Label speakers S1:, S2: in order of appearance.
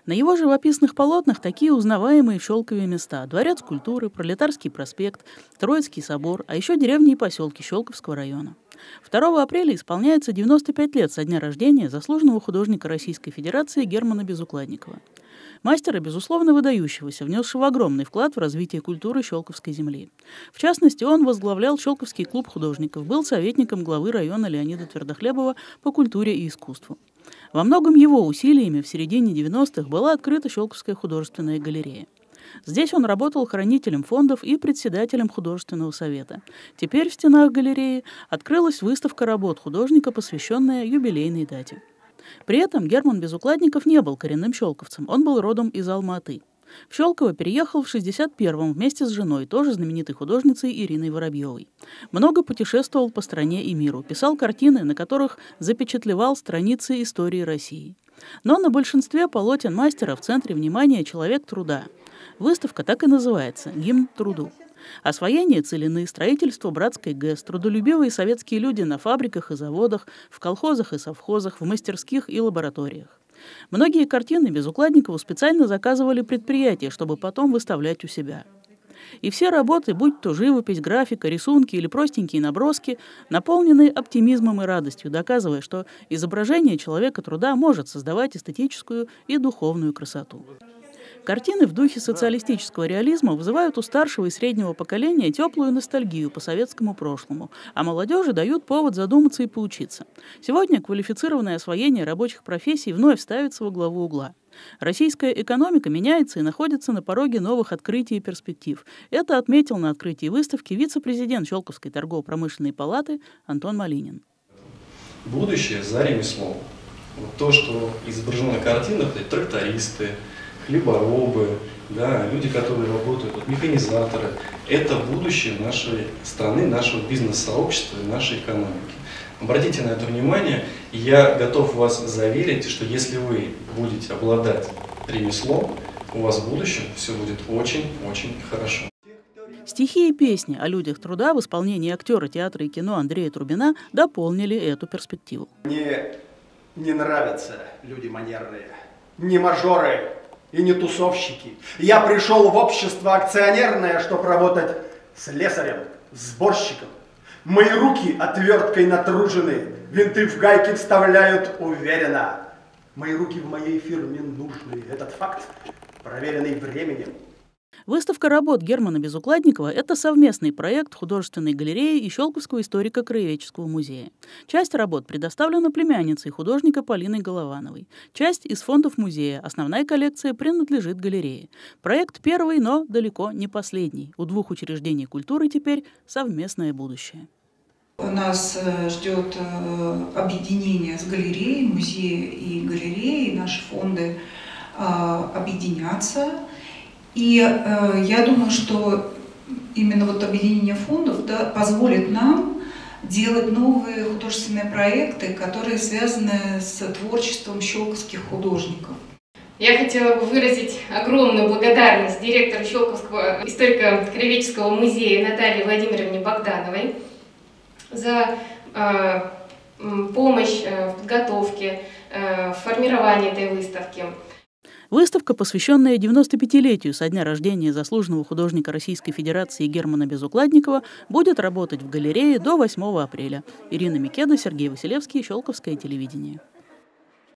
S1: На его живописных полотнах такие узнаваемые в Щелкове места: Дворец культуры, Пролетарский проспект, Троицкий собор, а еще деревни и поселки Щелковского района. 2 апреля исполняется 95 лет со дня рождения заслуженного художника Российской Федерации Германа Безукладникова. Мастера, безусловно, выдающегося, внесшего огромный вклад в развитие культуры Щелковской земли. В частности, он возглавлял Щелковский клуб художников, был советником главы района Леонида Твердохлебова по культуре и искусству. Во многом его усилиями в середине 90-х была открыта Щелковская художественная галерея. Здесь он работал хранителем фондов и председателем художественного совета. Теперь в стенах галереи открылась выставка работ художника, посвященная юбилейной дате. При этом Герман Безукладников не был коренным щелковцем, он был родом из Алма-Аты. В Щелково переехал в 61-м вместе с женой, тоже знаменитой художницей Ириной Воробьевой. Много путешествовал по стране и миру, писал картины, на которых запечатлевал страницы истории России. Но на большинстве полотен мастера в центре внимания человек труда. Выставка так и называется «Гимн труду». Освоение целины, строительство братской ГЭС, трудолюбивые советские люди на фабриках и заводах, в колхозах и совхозах, в мастерских и лабораториях. Многие картины Безукладникову специально заказывали предприятия, чтобы потом выставлять у себя. И все работы, будь то живопись, графика, рисунки или простенькие наброски, наполнены оптимизмом и радостью, доказывая, что изображение человека труда может создавать эстетическую и духовную красоту. Картины в духе социалистического реализма вызывают у старшего и среднего поколения теплую ностальгию по советскому прошлому, а молодежи дают повод задуматься и поучиться. Сегодня квалифицированное освоение рабочих профессий вновь ставится во главу угла. Российская экономика меняется и находится на пороге новых открытий и перспектив. Это отметил на открытии выставки вице-президент Щелковской торгово-промышленной палаты Антон Малинин.
S2: Будущее за ремеслом. Вот то, что изображено на картинах, это трактористы, хлеборобы, да, люди, которые работают, вот, механизаторы. Это будущее нашей страны, нашего бизнес-сообщества и нашей экономики. Обратите на это внимание, и я готов вас заверить, что если вы будете обладать ремеслом, у вас в будущем все будет очень-очень хорошо.
S1: Стихи и песни о людях труда в исполнении актера театра и кино Андрея Трубина дополнили эту перспективу.
S3: Мне не нравятся люди манерные, не мажоры и не тусовщики. Я пришел в общество акционерное, чтобы работать слесарем, сборщиком. Мои руки отверткой натружены, винты в гайки вставляют уверенно. Мои руки в моей фирме нужны. Этот факт, проверенный временем.
S1: Выставка работ Германа Безукладникова – это совместный проект художественной галереи и Щелковского историко-краеведческого музея. Часть работ предоставлена племянницей художника Полиной Головановой. Часть из фондов музея, основная коллекция принадлежит галерее. Проект первый, но далеко не последний. У двух учреждений культуры теперь совместное будущее.
S4: Нас ждет объединение с галереей, музея и галереей. Наши фонды объединятся. И я думаю, что именно вот объединение фондов позволит нам делать новые художественные проекты, которые связаны с творчеством щелковских художников.
S5: Я хотела бы выразить огромную благодарность директору Щелковского историко-краеведческого музея Наталье Владимировне Богдановой за помощь в подготовке, в формировании этой выставки.
S1: Выставка, посвященная 95-летию со дня рождения заслуженного художника Российской Федерации Германа Безукладникова, будет работать в галерее до 8 апреля. Ирина Микеда, Сергей Василевский, Щелковское телевидение.